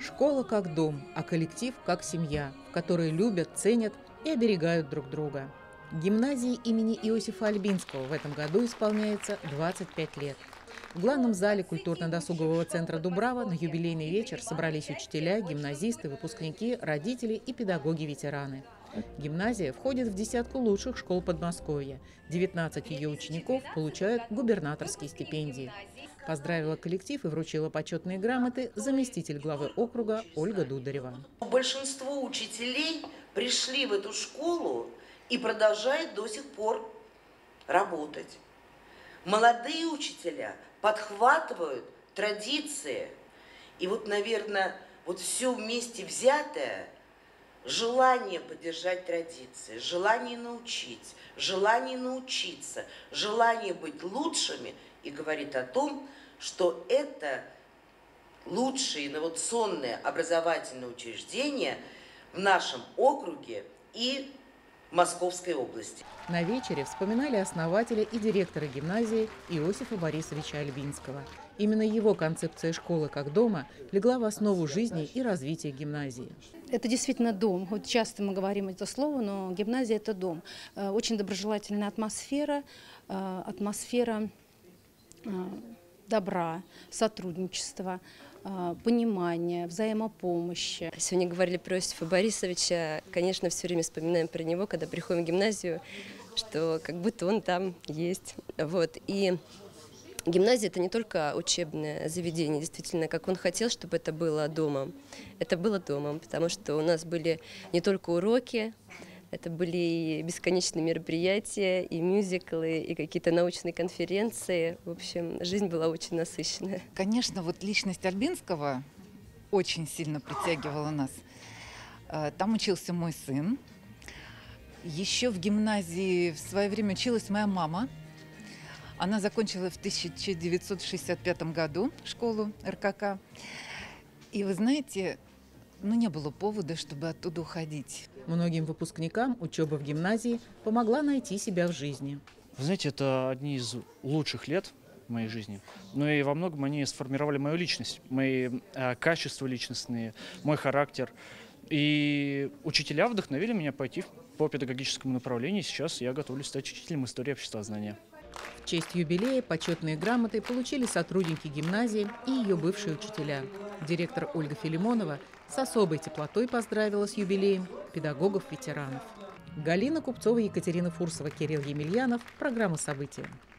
Школа как дом, а коллектив как семья, в которой любят, ценят и оберегают друг друга. Гимназии имени Иосифа Альбинского в этом году исполняется 25 лет. В главном зале культурно-досугового центра «Дубрава» на юбилейный вечер собрались учителя, гимназисты, выпускники, родители и педагоги-ветераны. Гимназия входит в десятку лучших школ Подмосковья. 19 ее учеников получают губернаторские стипендии. Поздравила коллектив и вручила почетные грамоты заместитель главы округа Ольга Дударева. Большинство учителей пришли в эту школу и продолжают до сих пор работать. Молодые учителя подхватывают традиции. И вот, наверное, вот все вместе взятое, желание поддержать традиции, желание научить, желание научиться, желание быть лучшими и говорит о том, что это лучшие инновационные образовательные учреждения в нашем округе и Московской области. На вечере вспоминали основателя и директора гимназии Иосифа Борисовича Альбинского. Именно его концепция школы как дома легла в основу жизни и развития гимназии. Это действительно дом. Вот часто мы говорим это слово, но гимназия – это дом. Очень доброжелательная атмосфера, атмосфера добра, сотрудничества, понимания, взаимопомощи. Сегодня говорили про Иосифа Борисовича. Конечно, все время вспоминаем про него, когда приходим в гимназию, что как будто он там есть. Вот. И гимназия – это не только учебное заведение, действительно, как он хотел, чтобы это было домом. Это было домом, потому что у нас были не только уроки, это были и бесконечные мероприятия, и мюзиклы, и какие-то научные конференции. В общем, жизнь была очень насыщенная. Конечно, вот личность Альбинского очень сильно притягивала нас. Там учился мой сын. Еще в гимназии в свое время училась моя мама. Она закончила в 1965 году школу РКК. И вы знаете, не было повода, чтобы оттуда уходить. Многим выпускникам учеба в гимназии помогла найти себя в жизни. Вы знаете, это одни из лучших лет в моей жизни. Но и во многом они сформировали мою личность, мои качества личностные, мой характер. И учителя вдохновили меня пойти по педагогическому направлению. Сейчас я готовлюсь стать учителем истории обществознания. В честь юбилея почетные грамоты получили сотрудники гимназии и ее бывшие учителя. Директор Ольга Филимонова с особой теплотой поздравила с юбилеем педагогов-ветеранов. Галина Купцова, Екатерина Фурсова, Кирилл Емельянов. Программа «События».